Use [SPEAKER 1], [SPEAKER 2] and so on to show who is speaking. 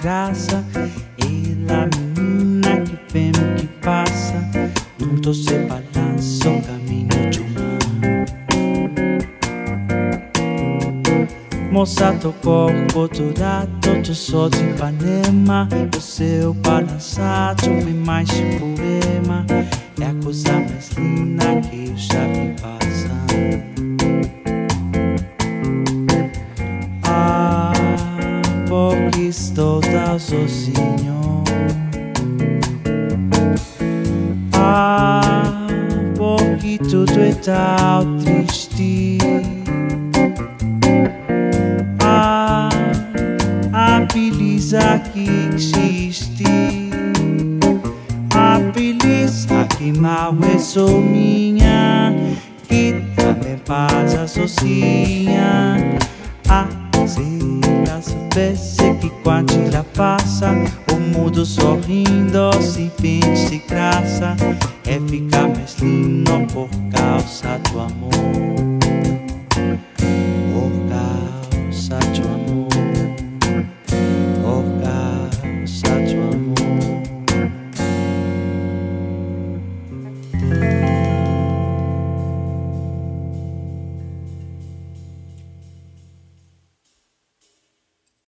[SPEAKER 1] graça. Ela menina que vem que passa, juntos se balança o caminho de uma. Moça teu corpo dourado, teu sol de Ipanema, o seu balançado me mais poema. É a coisa mais linda que eu já vi passar. Ah, porque estou tão sozinho. Ah, porque tudo é tão triste. Ah, a beleza que existe, a beleza que mal é só minha, que também passa sozinha. Ah, se ela soubesse que quando ela passa, o mundo sorrindo se pensa de graça, é ficar mais lindo por causa do amor.